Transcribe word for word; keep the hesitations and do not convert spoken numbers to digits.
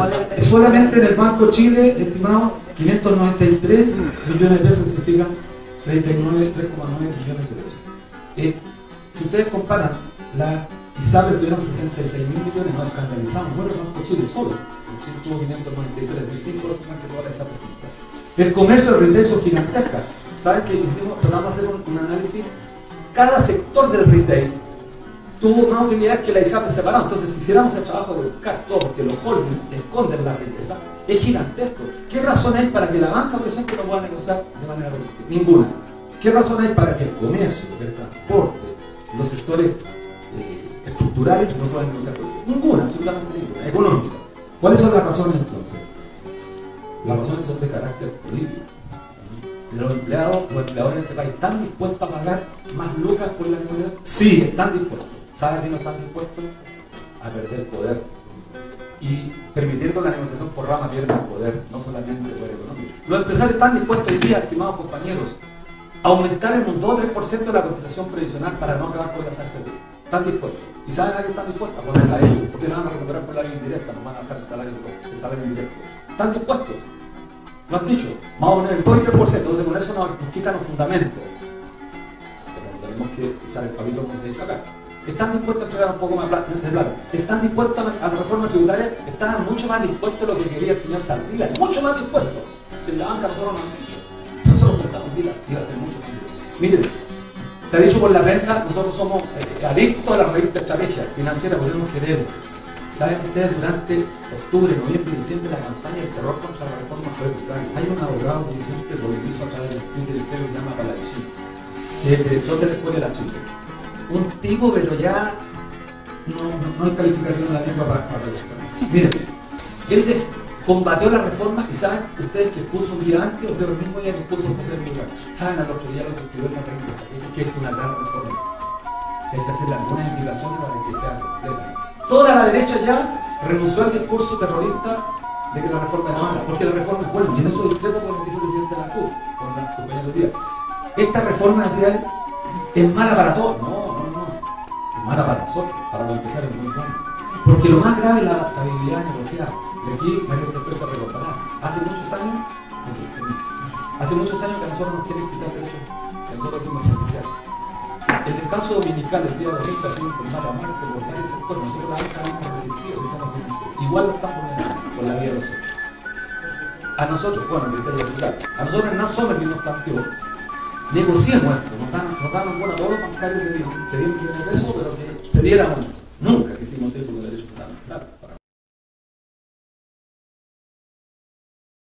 Solamente en el Banco Chile, estimado, quinientos noventa y tres millones de pesos, que significan treinta y nueve, tres coma nueve millones de pesos. Eh, si ustedes comparan, la ISAPRE tuvieron sesenta y seis mil millones, nos escandalizamos, bueno, el Banco Chile solo, el Chile tuvo quinientos noventa y tres, es decir, cinco veces más que toda la ISAPRE. El comercio de retail son gigantescas. ¿Saben qué hicimos? Tratamos de hacer un, un análisis. Cada sector del retail tuvo más utilidades que la ISAPRE separado. Entonces, si hiciéramos el trabajo de buscar todo, porque los holdings esconden la riqueza, es gigantesco. ¿Qué razón hay para que la banca, por ejemplo, no pueda negociar de manera colectiva? Ninguna. ¿Qué razón hay para que el comercio, el transporte, los sectores eh, estructurales no puedan negociar colectivamente? Ninguna, absolutamente ninguna. Económica. ¿Cuáles son las razones entonces? Las razones son de carácter político. Los empleados, los empleadores en este país, ¿están dispuestos a pagar más lucas por la negociación? Sí, están dispuestos. ¿Saben que no están dispuestos? A perder poder. Y permitiendo que la negociación por rama pierda el poder, no solamente el poder económico. Los empresarios están dispuestos hoy día, estimados compañeros, a aumentar en un dos o tres por ciento la cotización previsional para no acabar con las A F P. Están dispuestos. ¿Y saben a qué están dispuestos? A ponerla a ellos, porque la van a recuperar por la vía indirecta, no van a dejar el salario, el salario indirecto. ¿Están dispuestos? Lo han dicho, vamos a poner el dos y tres por ciento, entonces con eso nos, nos quitan los fundamentos. Pero tenemos que usar el pabito como se dice acá. ¿Están dispuestos a entregar un poco más de plata? ¿Están dispuestos a la reforma tributaria? Estaban mucho más dispuestos a lo que quería el señor Saldívar, mucho más dispuestos. Si la banca nosotros no han dicho. Nosotros pensamos que iba a ser mucho tiempo. Miren, se ha dicho por la prensa, nosotros somos eh, adictos a la revista Estrategia Financiera, podemos querer. ¿Saben ustedes? Durante octubre, noviembre y diciembre la campaña del terror contra la reforma fue brutal. Hay un abogado que siempre polemizo a través del Twitter del F E B que se llama Palavicini, que es director de la Escuela de la Chile. Un tipo, pero ya no, no, no hay calificación de la lengua para, para relacionar. Miren, él combatió la reforma y saben ustedes que puso un día antes o el mismo día que puso José Lugar. Saben al otro día lo que escribió en la revista, es que es una gran reforma. Hay que hacerle algunas indicaciones para que sea completa. Toda la derecha ya renunció al discurso terrorista de que la reforma era mala, porque la reforma es buena, y en eso discrepo con lo que dice el presidente de la C U, con la compañía de día. Esta reforma, decía él, es mala para todos. No, no, no. Es mala para nosotros, para los empresarios muy buena. Porque lo más grave es la adaptabilidad negociada. Y aquí María Teresa se recordará. Hace muchos años, hace muchos años que a nosotros nos quieren quitar derechos, que nosotros somos esenciales. El descanso dominical, el día domingo, ha sido por mala muerte por varios sectores. Nosotros la banca hemos resistido sistemas financieros. Igual lo estamos por la vía de los hechos. A nosotros, bueno, el criterio rural, a nosotros no somos el mismo planteó. Negociemos esto, nos dan, nos dan bueno, a todos los bancarios de diez millones de pesos, pero que se diera uno. Nunca quisimos ir por los derechos fundamentales.